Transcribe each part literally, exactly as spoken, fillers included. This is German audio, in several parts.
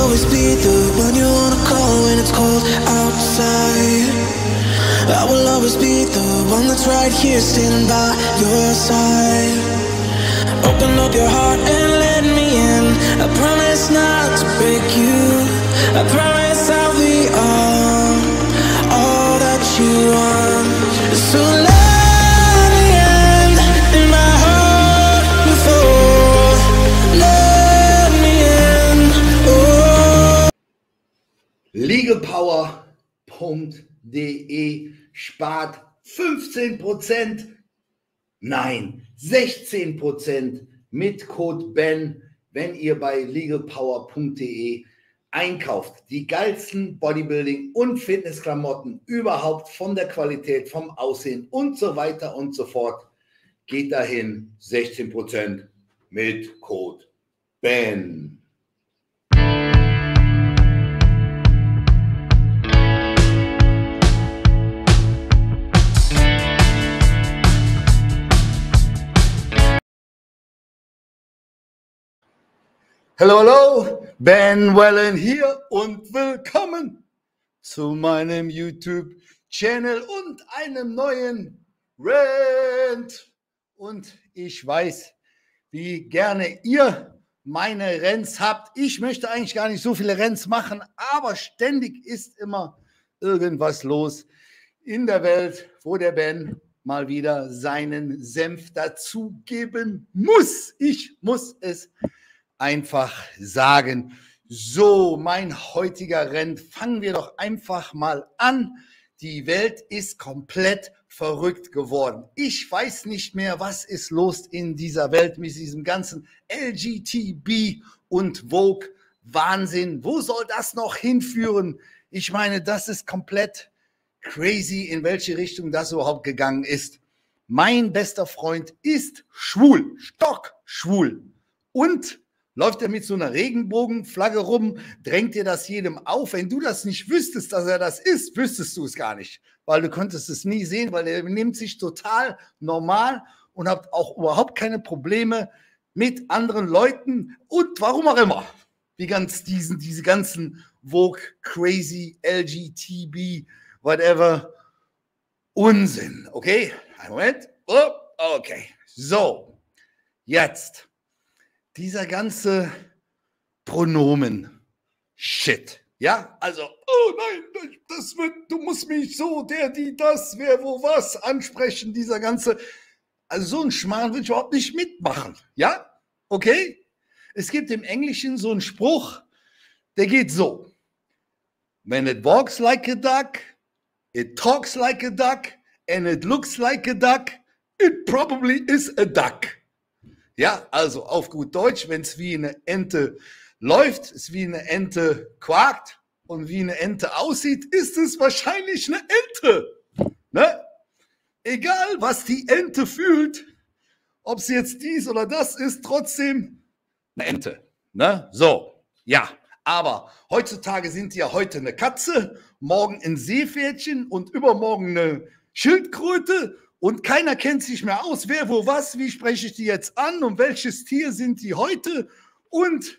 always be the one you wanna call when it's cold outside. I will always be the one that's right here standing by your side. Open up your heart and let me in. I promise not to break you. I promise I'll be all, all that you want. So let me in, in my heart before. Let me in, oh. Legalpower punkt de spart fünfzehn Prozent, nein, sechzehn Prozent mit Code Ben, wenn ihr bei legalpower punkt de einkauft. Die geilsten Bodybuilding- und Fitnessklamotten überhaupt, von der Qualität, vom Aussehen und so weiter und so fort. Geht dahin, sechzehn Prozent mit Code Ben. Hallo, hallo, Ben Wellen hier und willkommen zu meinem YouTube-Channel und einem neuen Rant. Und ich weiß, wie gerne ihr meine Rants habt. Ich möchte eigentlich gar nicht so viele Rants machen, aber ständig ist immer irgendwas los in der Welt, wo der Ben mal wieder seinen Senf dazugeben muss. Ich muss es einfach sagen. So, mein heutiger Rant, fangen wir doch einfach mal an. Die Welt ist komplett verrückt geworden. Ich weiß nicht mehr, was ist los in dieser Welt mit diesem ganzen L G B T und Vogue Wahnsinn. Wo soll das noch hinführen? Ich meine, das ist komplett crazy, in welche Richtung das überhaupt gegangen ist. Mein bester Freund ist schwul, stockschwul, und läuft er mit so einer Regenbogenflagge rum, drängt dir das jedem auf. Wenn du das nicht wüsstest, dass er das ist, wüsstest du es gar nicht, weil du konntest es nie sehen, weil er nimmt sich total normal und hat auch überhaupt keine Probleme mit anderen Leuten und warum auch immer. Wie ganz diesen, diese ganzen Vogue, crazy, L G B T, whatever, Unsinn. Okay, einen Moment. Oh, okay, so, jetzt. Dieser ganze Pronomen-Shit, ja, also, oh nein, das wird, du musst mich so, der, die, das, wer, wo, was ansprechen, dieser ganze, also so ein Schmarrn will ich überhaupt nicht mitmachen, ja, okay? Es gibt im Englischen so einen Spruch, der geht so: When it walks like a duck, it talks like a duck, and it looks like a duck, it probably is a duck. Ja, also auf gut Deutsch, wenn es wie eine Ente läuft, es wie eine Ente quakt und wie eine Ente aussieht, ist es wahrscheinlich eine Ente. Ne? Egal, was die Ente fühlt, ob es jetzt dies oder das ist, trotzdem eine Ente. Ne? So, ja, aber heutzutage sind die ja heute eine Katze, morgen ein Seepferdchen und übermorgen eine Schildkröte. Und keiner kennt sich mehr aus, wer, wo, was, wie spreche ich die jetzt an und welches Tier sind die heute und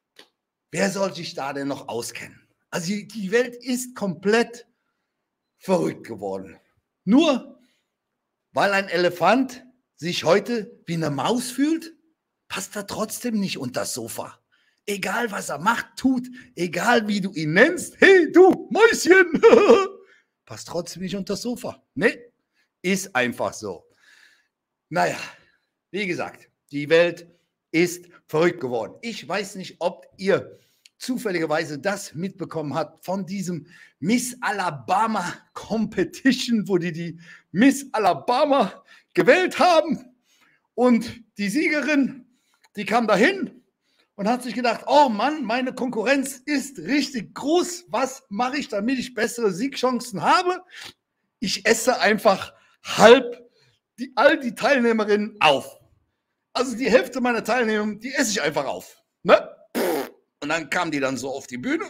wer soll sich da denn noch auskennen? Also die, die Welt ist komplett verrückt geworden. Nur weil ein Elefant sich heute wie eine Maus fühlt, passt er trotzdem nicht unter das Sofa. Egal was er macht, tut, egal wie du ihn nennst, hey du Mäuschen, passt trotzdem nicht unter das Sofa. Ne? Ist einfach so. Naja, wie gesagt, die Welt ist verrückt geworden. Ich weiß nicht, ob ihr zufälligerweise das mitbekommen habt von diesem Miss Alabama Competition, wo die die Miss Alabama gewählt haben. Und die Siegerin, die kam dahin und hat sich gedacht, oh Mann, meine Konkurrenz ist richtig groß. Was mache ich, damit ich bessere Siegchancen habe? Ich esse einfach halb die, all die Teilnehmerinnen auf. Also die Hälfte meiner Teilnehmer, die esse ich einfach auf. Ne? Und dann kam die dann so auf die Bühne.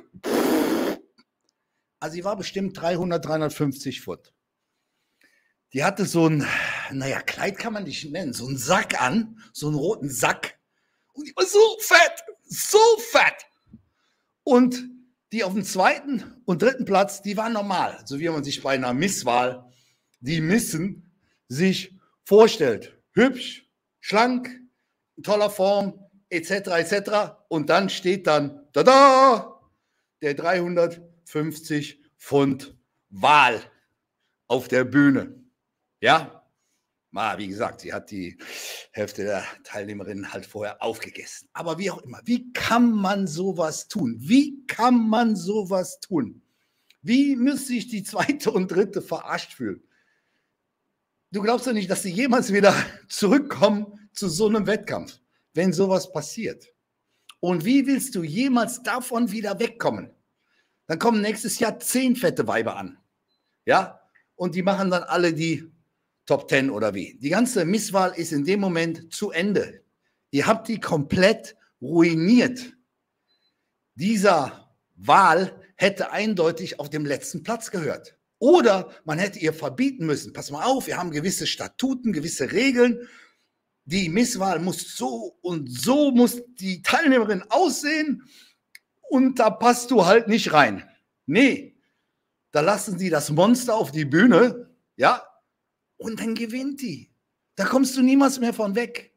Also sie war bestimmt dreihundert, dreihundertfünfzig Pfund. Die hatte so ein, naja, Kleid kann man nicht nennen, so einen Sack an, so einen roten Sack. Und die war so fett, so fett. Und die auf dem zweiten und dritten Platz, die waren normal, so wie man sich bei einer Misswahl die Missen sich vorstellt. Hübsch, schlank, in toller Form, et cetera et cetera. Und dann steht dann, tada, der dreihundertfünfzig Pfund Wal auf der Bühne. Ja, Ah, wie gesagt, sie hat die Hälfte der Teilnehmerinnen halt vorher aufgegessen. Aber wie auch immer, wie kann man sowas tun? Wie kann man sowas tun? Wie müsste sich die zweite und dritte verarscht fühlen? Du glaubst doch nicht, dass sie jemals wieder zurückkommen zu so einem Wettkampf, wenn sowas passiert. Und wie willst du jemals davon wieder wegkommen? Dann kommen nächstes Jahr zehn fette Weiber an. Ja? Und die machen dann alle die Top Ten oder wie. Die ganze Misswahl ist in dem Moment zu Ende. Ihr habt die komplett ruiniert. Dieser Wahl hätte eindeutig auf dem letzten Platz gehört. Oder man hätte ihr verbieten müssen, pass mal auf, wir haben gewisse Statuten, gewisse Regeln. Die Misswahl muss so und so muss die Teilnehmerin aussehen und da passt du halt nicht rein. Nee, da lassen sie das Monster auf die Bühne, ja, und dann gewinnt die. Da kommst du niemals mehr von weg.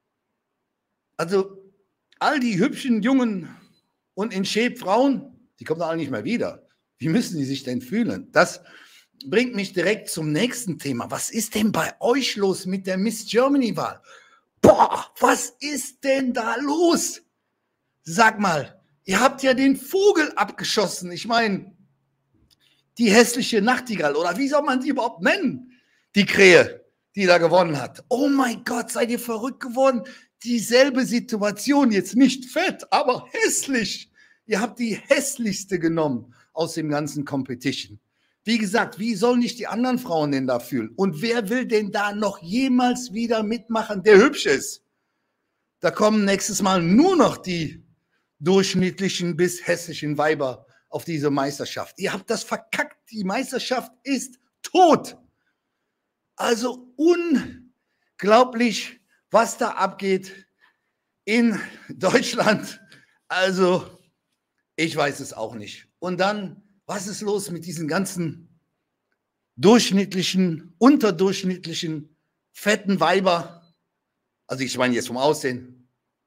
Also all die hübschen Jungen und in Shape Frauen, die kommen alle nicht mehr wieder. Wie müssen die sich denn fühlen? Das bringt mich direkt zum nächsten Thema. Was ist denn bei euch los mit der Miss Germany-Wahl? Boah, was ist denn da los? Sag mal, ihr habt ja den Vogel abgeschossen. Ich meine, die hässliche Nachtigall, oder wie soll man die überhaupt nennen? Die Krähe, die da gewonnen hat. Oh mein Gott, seid ihr verrückt geworden? Dieselbe Situation, jetzt nicht fett, aber hässlich. Ihr habt die hässlichste genommen aus dem ganzen Competition. Wie gesagt, wie sollen sich die anderen Frauen denn da fühlen? Und wer will denn da noch jemals wieder mitmachen, der hübsch ist? Da kommen nächstes Mal nur noch die durchschnittlichen bis hässlichen Weiber auf diese Meisterschaft. Ihr habt das verkackt. Die Meisterschaft ist tot. Also unglaublich, was da abgeht in Deutschland. Also ich weiß es auch nicht. Und dann, was ist los mit diesen ganzen durchschnittlichen, unterdurchschnittlichen, fetten Weiber? Also ich meine jetzt vom Aussehen,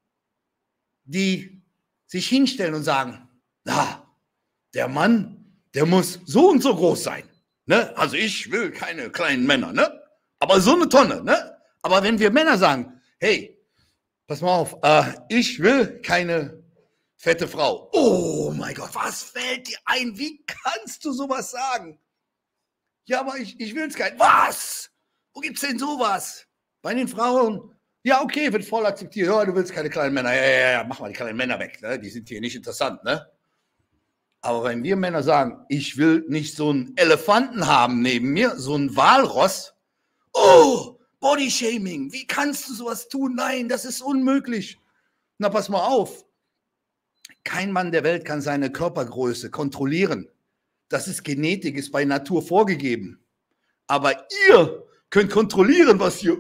die sich hinstellen und sagen, na, der Mann, der muss so und so groß sein. Ne? Also ich will keine kleinen Männer, ne? Aber so eine Tonne, ne? Aber wenn wir Männer sagen, hey, pass mal auf, äh, ich will keine fette Frau. Oh mein Gott, was fällt dir ein? Wie kannst du sowas sagen? Ja, aber ich, ich will es kein. Was? Wo gibt's denn sowas? Bei den Frauen? Ja, okay, wird voll akzeptiert. Ja, du willst keine kleinen Männer. Ja, ja, ja, mach mal die kleinen Männer weg. Ne? Die sind hier nicht interessant, ne? Aber wenn wir Männer sagen, ich will nicht so einen Elefanten haben neben mir, so ein Walross, oh, Bodyshaming, wie kannst du sowas tun? Nein, das ist unmöglich. Na, pass mal auf. Kein Mann der Welt kann seine Körpergröße kontrollieren. Das ist Genetik, ist bei Natur vorgegeben. Aber ihr könnt kontrollieren, was hier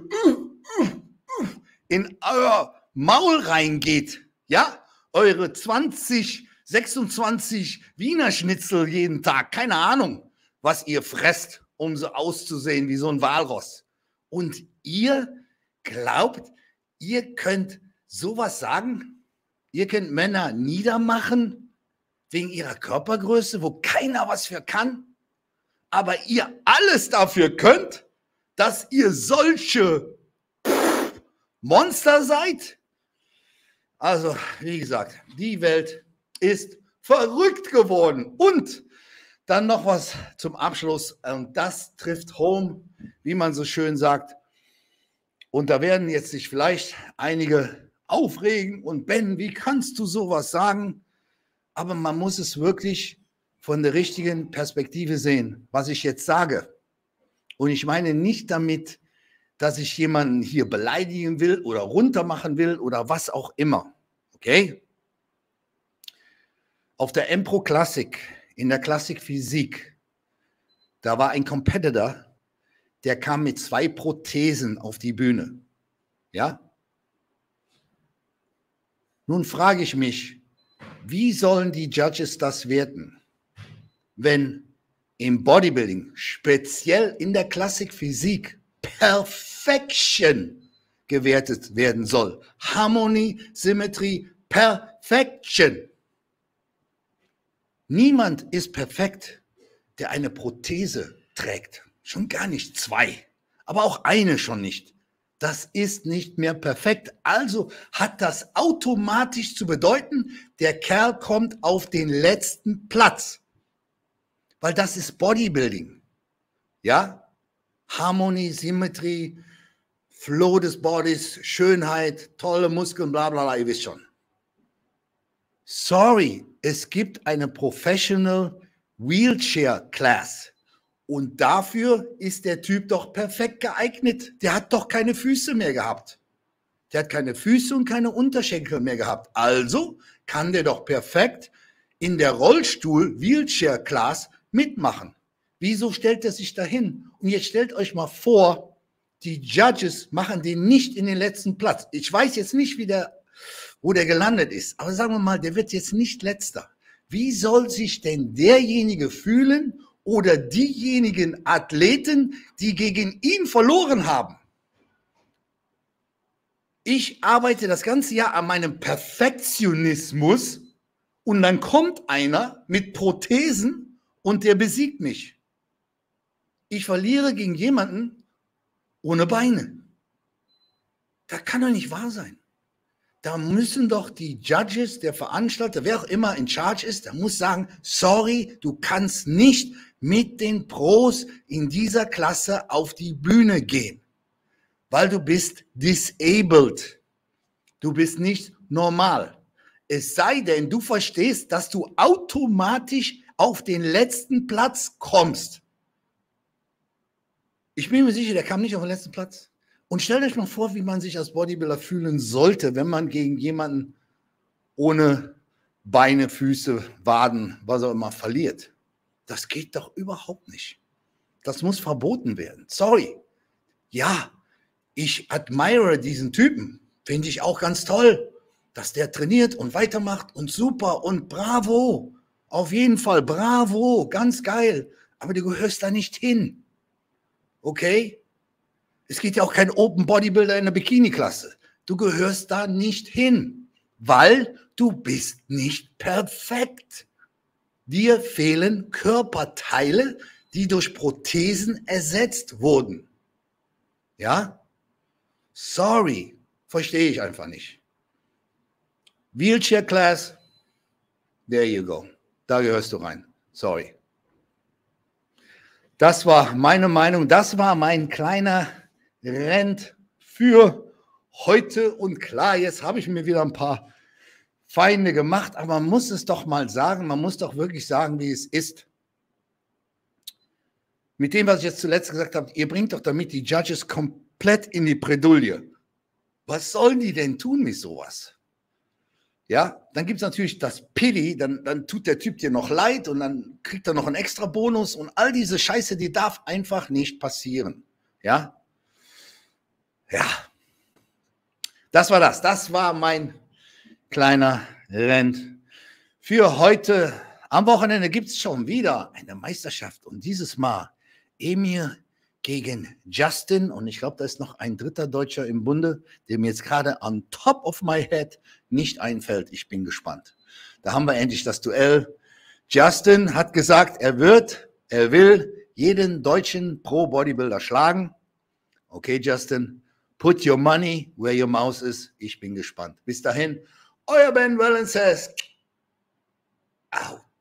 in euer Maul reingeht. Ja, eure zwanzig, sechsundzwanzig Wiener Schnitzel jeden Tag. Keine Ahnung, was ihr fresst, um so auszusehen wie so ein Walross. Und ihr glaubt, ihr könnt sowas sagen? Ihr könnt Männer niedermachen wegen ihrer Körpergröße, wo keiner was für kann? Aber ihr alles dafür könnt, dass ihr solche Monster seid? Also, wie gesagt, die Welt ist verrückt geworden. Und dann noch was zum Abschluss. Und das trifft home, wie man so schön sagt. Und da werden jetzt sich vielleicht einige aufregen und Ben, wie kannst du sowas sagen? Aber man muss es wirklich von der richtigen Perspektive sehen, was ich jetzt sage. Und ich meine nicht damit, dass ich jemanden hier beleidigen will oder runtermachen will oder was auch immer. Okay? Auf der Empro Classic, in der Klassik Physik, da war ein Competitor, der kam mit zwei Prothesen auf die Bühne. Ja? Nun frage ich mich, Wie sollen die Judges das werten, wenn im Bodybuilding, speziell in der Classic Physik, Perfection gewertet werden soll? Harmonie, Symmetry, Perfection. Niemand ist perfekt, der eine Prothese trägt. Schon gar nicht zwei, aber auch eine schon nicht. Das ist nicht mehr perfekt. Also hat das automatisch zu bedeuten, der Kerl kommt auf den letzten Platz. Weil das ist Bodybuilding. Ja? Harmonie, Symmetrie, Flow des Bodys, Schönheit, tolle Muskeln, bla bla bla, ihr wisst schon. Sorry, es gibt eine Professional Wheelchair Class. Und dafür ist der Typ doch perfekt geeignet. Der hat doch keine Füße mehr gehabt. Der hat keine Füße und keine Unterschenkel mehr gehabt. Also kann der doch perfekt in der Rollstuhl-Wheelchair-Class mitmachen. Wieso stellt er sich dahin? Und jetzt stellt euch mal vor, die Judges machen den nicht in den letzten Platz. Ich weiß jetzt nicht, wie der, wo der gelandet ist. Aber sagen wir mal, der wird jetzt nicht letzter. Wie soll sich denn derjenige fühlen, oder diejenigen Athleten, die gegen ihn verloren haben? Ich arbeite das ganze Jahr an meinem Perfektionismus und dann kommt einer mit Prothesen und der besiegt mich. Ich verliere gegen jemanden ohne Beine. Das kann doch nicht wahr sein. Da müssen doch die Judges, der Veranstalter, wer auch immer in charge ist, der muss sagen, sorry, du kannst nicht mit den Pros in dieser Klasse auf die Bühne gehen, weil du bist disabled. Du bist nicht normal. Es sei denn, du verstehst, dass du automatisch auf den letzten Platz kommst. Ich bin mir sicher, der kam nicht auf den letzten Platz. Und stellt euch mal vor, wie man sich als Bodybuilder fühlen sollte, wenn man gegen jemanden ohne Beine, Füße, Waden, was auch immer verliert. Das geht doch überhaupt nicht. Das muss verboten werden. Sorry. Ja, ich admire diesen Typen. Finde ich auch ganz toll, dass der trainiert und weitermacht und super und bravo. Auf jeden Fall bravo, ganz geil. Aber du gehörst da nicht hin. Okay? Es geht ja auch kein Open Bodybuilder in der Bikini-Klasse. Du gehörst da nicht hin, weil du bist nicht perfekt. Dir fehlen Körperteile, die durch Prothesen ersetzt wurden. Ja? Sorry, verstehe ich einfach nicht. Wheelchair Class, there you go. Da gehörst du rein. Sorry. Das war meine Meinung. Das war mein kleiner Rant für heute. Und klar, jetzt habe ich mir wieder ein paar Feinde gemacht, aber man muss es doch mal sagen, man muss doch wirklich sagen, wie es ist. Mit dem, was ich jetzt zuletzt gesagt habe, ihr bringt doch damit die Judges komplett in die Bredouille. Was sollen die denn tun mit sowas? Ja, dann gibt es natürlich das Pity, dann, dann tut der Typ dir noch leid und dann kriegt er noch einen extra Bonus und all diese Scheiße, die darf einfach nicht passieren. Ja, ja, das war das, das war mein kleiner Rant für heute. Am Wochenende gibt es schon wieder eine Meisterschaft und dieses Mal Emir gegen Justin und ich glaube, da ist noch ein dritter Deutscher im Bunde, der mir jetzt gerade on top of my head nicht einfällt. Ich bin gespannt. Da haben wir endlich das Duell. Justin hat gesagt, er wird, er will jeden deutschen Pro-Bodybuilder schlagen. Okay, Justin, put your money where your mouth is. Ich bin gespannt. Bis dahin, euer Ben Wellens says, out.